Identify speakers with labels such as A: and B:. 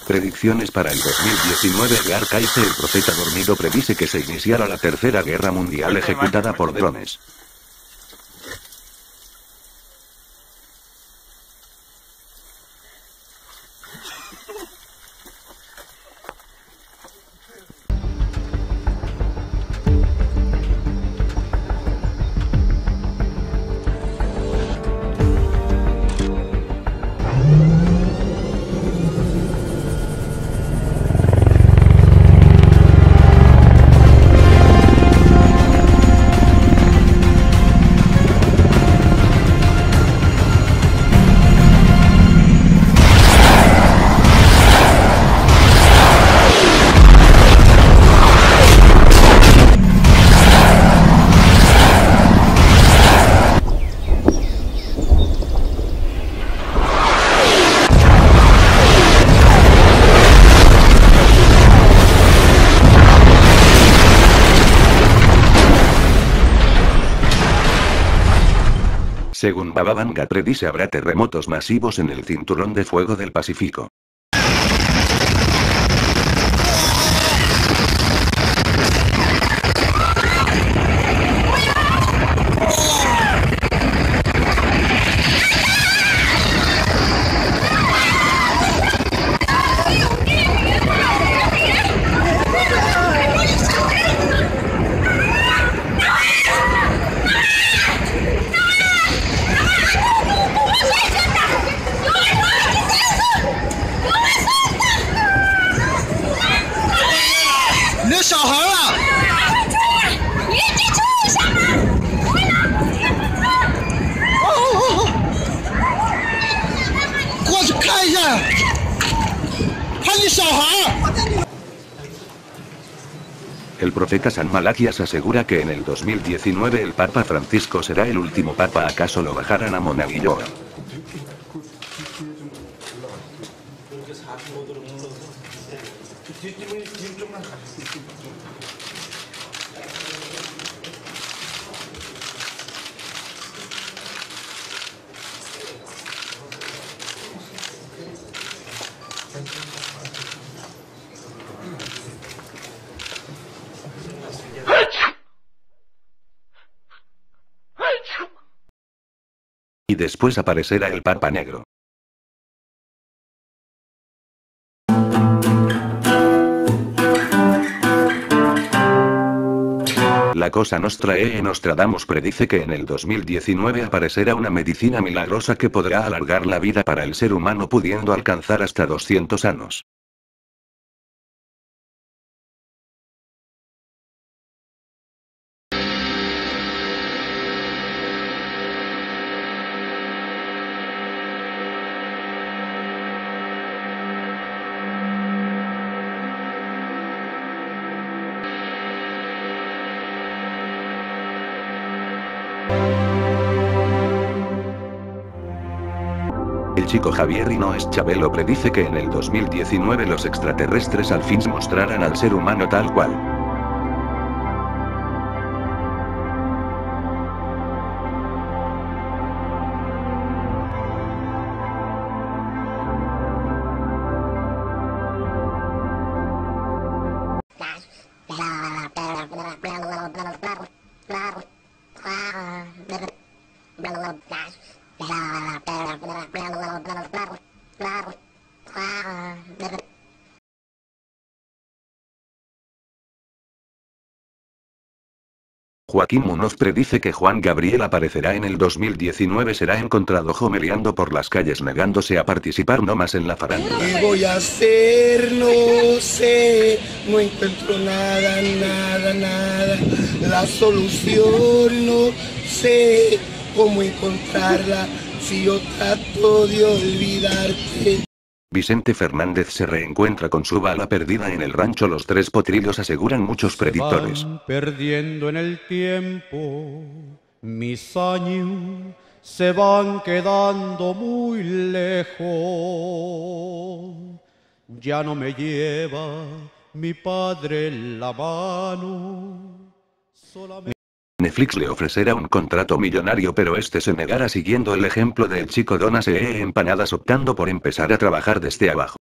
A: Predicciones para el 2019. Edgar Cayce, el profeta dormido, predice que se iniciará la Tercera Guerra Mundial ejecutada por drones. Según Baba Vanga, predice habrá terremotos masivos en el cinturón de fuego del Pacífico. El profeta San Malaquías asegura que en el 2019 el Papa Francisco será el último Papa. ¿Acaso lo bajarán a Monaguillo? Y después aparecerá el Papa Negro. La Cosa Nostra e Nostradamus predice que en el 2019 aparecerá una medicina milagrosa que podrá alargar la vida para el ser humano, pudiendo alcanzar hasta 200 años. El chico Javier y no es Chabelo predice que en el 2019 los extraterrestres al fin mostrarán al ser humano tal cual. Joaquín Munoz predice que Juan Gabriel aparecerá en el 2019. Será encontrado jomeleando por las calles negándose a participar no más en la farándula.
B: ¿Qué voy a hacer? No sé, no encuentro nada. La solución no sé cómo encontrarla si yo trato de olvidarte.
A: Vicente Fernández se reencuentra con su bala perdida en el rancho Los Tres Potrillos, aseguran muchos predictores.
C: Van perdiendo en el tiempo, mis años se van quedando muy lejos. Ya no me lleva mi padre en la mano, solamente...
A: Netflix le ofrecerá un contrato millonario, pero este se negará siguiendo el ejemplo del chico Donas empanadas, optando por empezar a trabajar desde abajo.